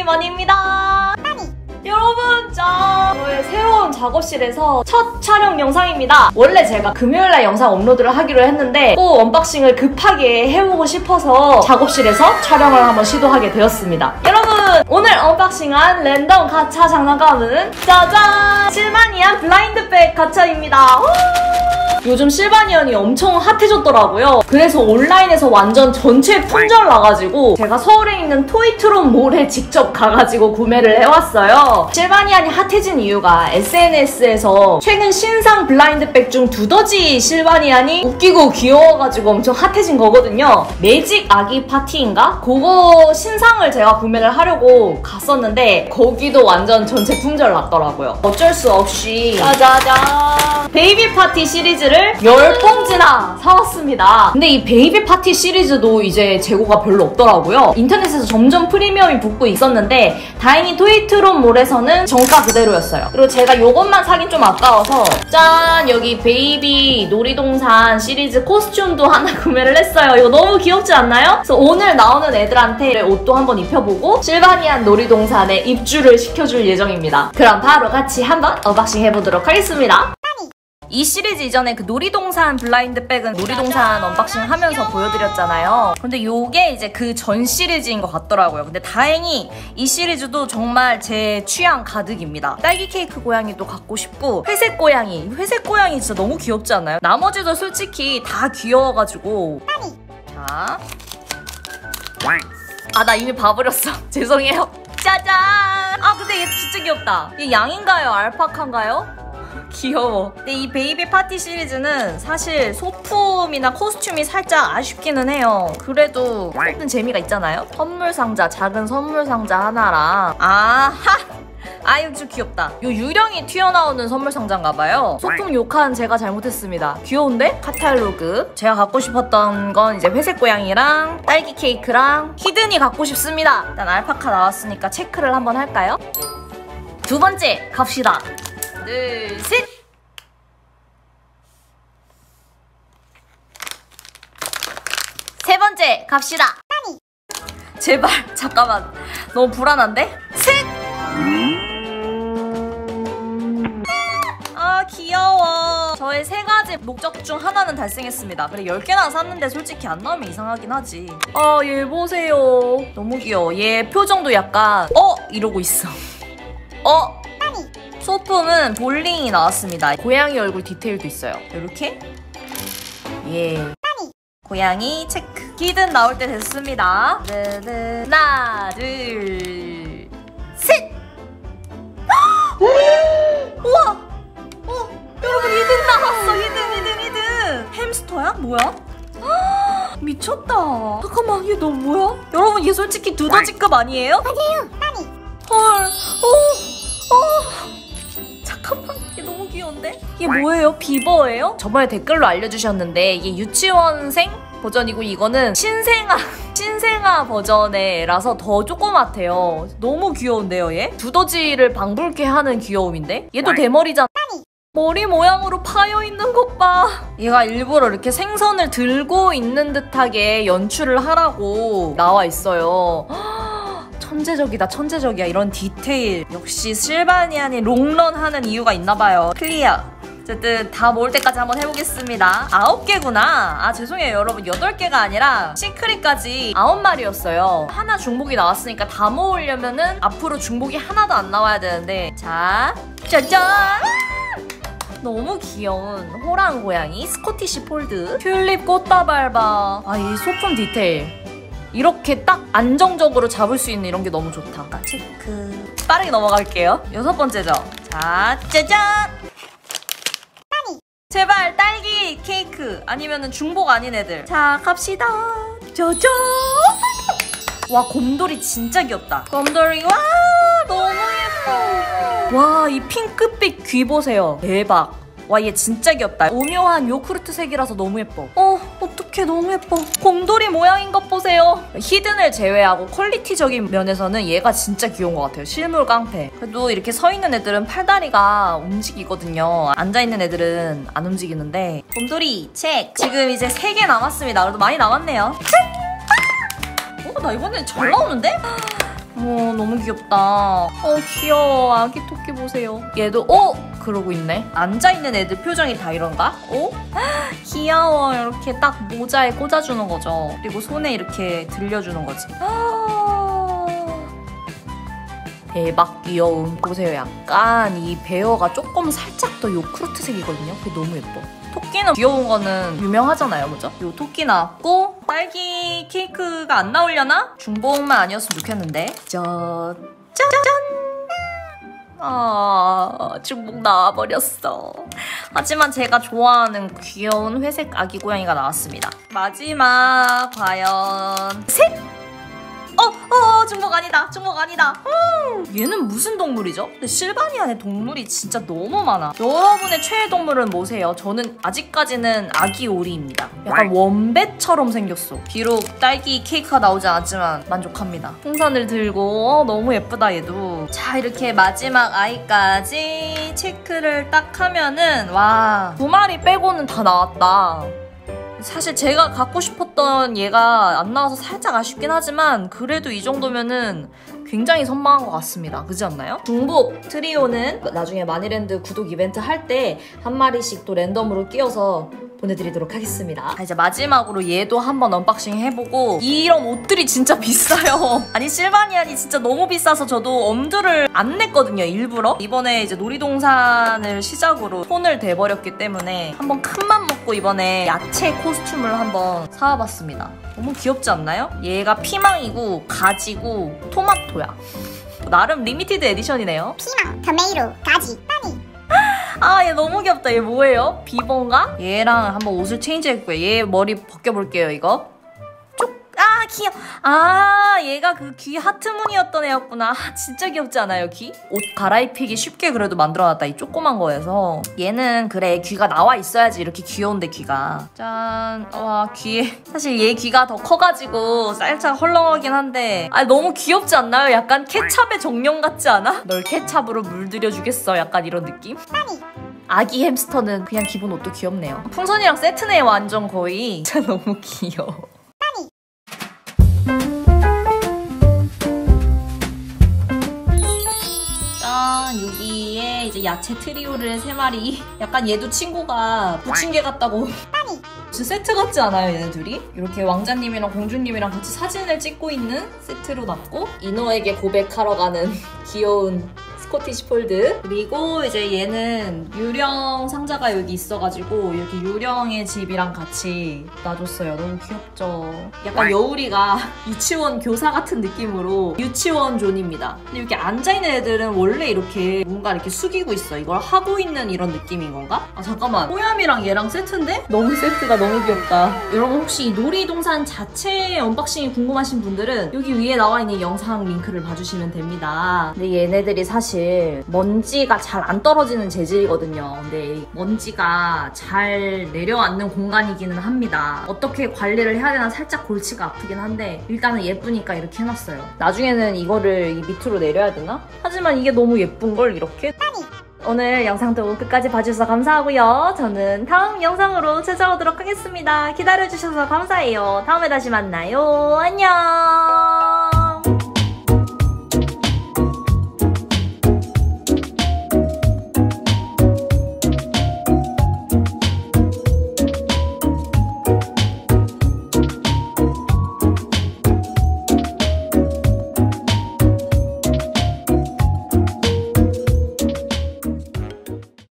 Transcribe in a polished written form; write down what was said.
오랜만입니다. 여러분 짠! 저의 새로운 작업실에서 첫 촬영 영상입니다. 원래 제가 금요일날 영상 업로드를 하기로 했는데 또 언박싱을 급하게 해보고 싶어서 작업실에서 촬영을 한번 시도하게 되었습니다. 여러분 오늘 언박싱한 랜덤 가챠 장난감은 짜잔! 실바니안 블라인드백 가챠입니다. 요즘 실바니안이 엄청 핫해졌더라고요. 그래서 온라인에서 완전 전체 품절 나가지고 제가 서울에 있는 토이트론 몰에 직접 가가지고 구매를 해왔어요. 실바니안이 핫해진 이유가 SNS에서 최근 신상 블라인드백 중 두더지 실바니안이 웃기고 귀여워가지고 엄청 핫해진 거거든요. 매직 아기 파티인가? 그거 신상을 제가 구매를 하려고 갔었는데 거기도 완전 전체 품절 났더라고요. 어쩔 수 없이 짜자잔! 베이비 파티 시리즈를 10봉지나 사왔습니다. 근데 이 베이비 파티 시리즈도 이제 재고가 별로 없더라고요. 인터넷에서 점점 프리미엄이 붙고 있었는데 다행히 토이트론 몰에서는 정가 그대로였어요. 그리고 제가 이것만 사긴 좀 아까워서 짠! 여기 베이비 놀이동산 시리즈 코스튬도 하나 구매를 했어요. 이거 너무 귀엽지 않나요? 그래서 오늘 나오는 애들한테 옷도 한번 입혀보고 실바니안 놀이동산에 입주를 시켜줄 예정입니다. 그럼 바로 같이 한번 언박싱 해보도록 하겠습니다. 이 시리즈 이전에 그 놀이동산 블라인드백은 놀이동산 언박싱 하면서 보여드렸잖아요. 근데 요게 이제 그 전 시리즈인 것 같더라고요. 근데 다행히 이 시리즈도 정말 제 취향 가득입니다. 딸기 케이크 고양이도 갖고 싶고 회색 고양이 진짜 너무 귀엽지 않나요? 나머지도 솔직히 다 귀여워가지고 자, 아 나 이미 봐버렸어. 죄송해요. 짜잔! 아 근데 얘 진짜 귀엽다. 얘 양인가요? 알파카인가요? 귀여워. 근데 이 베이비 파티 시리즈는 사실 소품이나 코스튬이 살짝 아쉽기는 해요. 그래도 뽑는 재미가 있잖아요. 선물 상자, 작은 선물 상자 하나랑 아하! 아 이거 좀 귀엽다. 요 유령이 튀어나오는 선물 상자인가봐요. 소품 욕한 제가 잘못했습니다. 귀여운데? 카탈로그. 제가 갖고 싶었던 건 이제 회색 고양이랑 딸기 케이크랑 히든이 갖고 싶습니다. 일단 알파카 나왔으니까 체크를 한번 할까요? 두 번째 갑시다. 둘, 셋! 세 번째 갑시다. 제발 잠깐만 너무 불안한데? 셋! 아 귀여워. 저의 세 가지 목적 중 하나는 달성했습니다. 그래 10개나 샀는데 솔직히 안 나오면 이상하긴 하지. 아 얘 보세요. 너무 귀여워. 얘 표정도 약간 이러고 있어. 소품은 볼링이 나왔습니다. 고양이 얼굴 디테일도 있어요. 이렇게 예. 고양이 체크. 히든 나올 때 됐습니다. 하나, 둘, 셋! 우와! 여러분 히든 나왔어. 히든. 햄스터야? 뭐야? 미쳤다. 잠깐만 얘 너 뭐야? 여러분 얘 솔직히 두더지급 아니에요? 맞아요. 헐. 잠깐만 얘 너무 귀여운데? 이게 뭐예요? 비버예요? 저번에 댓글로 알려주셨는데 이게 유치원생 버전이고 이거는 신생아 버전의 애라서 더 조그맣대요. 너무 귀여운데요 얘? 두더지를 방불케 하는 귀여움인데? 얘도 대머리잖아. 머리 모양으로 파여있는 것 봐. 얘가 일부러 이렇게 생선을 들고 있는 듯하게 연출을 하라고 나와 있어요. 천재적이야. 이런 디테일. 역시 실바니안이 롱런 하는 이유가 있나봐요. 클리어. 어쨌든 다 모을 때까지 한번 해보겠습니다. 9개구나. 아 죄송해요 여러분. 8개가 아니라 시크릿까지 9마리였어요. 하나 중복이 나왔으니까 다 모으려면은 앞으로 중복이 하나도 안 나와야 되는데 자, 짜잔! 너무 귀여운 호랑 고양이 스코티시 폴드. 튤립 꽃다발 봐. 아 이 소품 디테일. 이렇게 딱 안정적으로 잡을 수 있는 이런 게 너무 좋다. 체크. 빠르게 넘어갈게요. 6번째죠. 자, 짜잔! 제발 딸기 케이크 아니면은 중복 아닌 애들. 자, 갑시다. 짜잔! 와, 곰돌이 진짜 귀엽다. 곰돌이 와, 너무 예뻐. 와, 이 핑크빛 귀 보세요. 대박. 와, 얘 진짜 귀엽다. 오묘한 요크루트 색이라서 너무 예뻐. 어떡해 너무 예뻐. 곰돌이 모양인 것 보세요. 히든을 제외하고 퀄리티적인 면에서는 얘가 진짜 귀여운 것 같아요. 실물 깡패. 그래도 이렇게 서 있는 애들은 팔다리가 움직이거든요. 앉아있는 애들은 안 움직이는데. 곰돌이 책. 지금 이제 3개 남았습니다. 그래도 많이 남았네요. 나 이번엔 잘 나오는데? 너무 귀엽다. 귀여워. 아기 토끼 보세요. 얘도 그러고 있네. 앉아있는 애들 표정이 다 이런가? 귀여워. 이렇게 딱 모자에 꽂아주는 거죠. 그리고 손에 이렇게 들려주는 거지. 대박 귀여움. 보세요. 약간 이 베어가 조금 살짝 더 요크루트색이거든요. 그게 너무 예뻐. 토끼는 귀여운 거는 유명하잖아요. 그죠? 요 토끼 나왔고 딸기 케이크가 안 나오려나? 중복만 아니었으면 좋겠는데. 짜잔! 중복 나와버렸어. 하지만 제가 좋아하는 귀여운 회색 아기 고양이가 나왔습니다. 마지막 과연 셋! 중복 아니다. 중복 아니다. 얘는 무슨 동물이죠? 근데 실바니아의 동물이 진짜 너무 많아. 여러분의 최애 동물은 뭐세요? 저는 아직까지는 아기 오리입니다. 약간 원뱃처럼 생겼어. 비록 딸기 케이크가 나오지 않았지만 만족합니다. 풍선을 들고 너무 예쁘다 얘도. 자, 이렇게 마지막 아이까지 체크를 딱 하면은 와, 2마리 빼고는 다 나왔다. 사실 제가 갖고 싶었던 얘가 안 나와서 살짝 아쉽긴 하지만 그래도 이 정도면은 굉장히 선방한 것 같습니다. 그렇지 않나요? 중복 트리오는 나중에 마니랜드 구독 이벤트 할 때 한 마리씩 또 랜덤으로 끼워서 보내드리도록 하겠습니다. 이제 마지막으로 얘도 한번 언박싱 해보고 이런 옷들이 진짜 비싸요. 아니 실바니안이 진짜 너무 비싸서 저도 엄두를 안 냈거든요. 일부러. 이번에 이제 놀이동산을 시작으로 손을 대버렸기 때문에 한번 큰맘 먹고 이번에 야채 코스튬을 한번 사와봤습니다. 너무 귀엽지 않나요? 얘가 피망이고 가지고 토마토야. 나름 리미티드 에디션이네요. 피망, 토메이로, 가지, 빠니. 얘 너무 귀엽다. 얘 뭐예요? 비버인가? 얘랑 한번 옷을 체인지 해볼게요. 얘 머리 벗겨볼게요, 이거. 귀여워. 얘가 그 귀 하트 무늬였던 애였구나. 진짜 귀엽지 않아요, 귀? 옷 갈아입히기 쉽게 그래도 만들어놨다, 이 조그만 거에서. 얘는 그래, 귀가 나와 있어야지 이렇게 귀여운데, 귀가. 짠. 와, 귀에. 사실 얘 귀가 더 커가지고 살짝 헐렁하긴 한데 너무 귀엽지 않나요? 약간 케찹의 정령 같지 않아? 널 케찹으로 물들여주겠어. 약간 이런 느낌? 아기 햄스터는 그냥 기본 옷도 귀엽네요. 풍선이랑 세트네, 완전 거의. 진짜 너무 귀여워. 여기에 이제 야채 트리오를 3마리. 약간 얘도 친구가 부침개 같다고. 진짜 세트 같지 않아요, 얘네 둘이? 이렇게 왕자님이랑 공주님이랑 같이 사진을 찍고 있는 세트로 놨고, 인어에게 고백하러 가는 귀여운 스코티시 폴드. 그리고 이제 얘는 유령 상자가 여기 있어가지고 이렇게 유령의 집이랑 같이 놔줬어요. 너무 귀엽죠? 약간 여우리가 유치원 교사 같은 느낌으로 유치원 존입니다. 근데 이렇게 앉아있는 애들은 원래 이렇게 뭔가 이렇게 숙이고 있어. 이걸 하고 있는 이런 느낌인 건가? 잠깐만. 뽀얌이랑 얘랑 세트인데? 너무 세트가 너무 귀엽다. 여러분 혹시 이 놀이동산 자체 언박싱이 궁금하신 분들은 여기 위에 나와 있는 영상 링크를 봐주시면 됩니다. 근데 얘네들이 사실 먼지가 잘 안 떨어지는 재질이거든요. 근데 먼지가 잘 내려앉는 공간이기는 합니다. 어떻게 관리를 해야 되나 살짝 골치가 아프긴 한데 일단은 예쁘니까 이렇게 해놨어요. 나중에는 이거를 이 밑으로 내려야 되나? 하지만 이게 너무 예쁜걸 이렇게? 오늘 영상도 끝까지 봐주셔서 감사하고요. 저는 다음 영상으로 찾아오도록 하겠습니다. 기다려주셔서 감사해요. 다음에 다시 만나요. 안녕.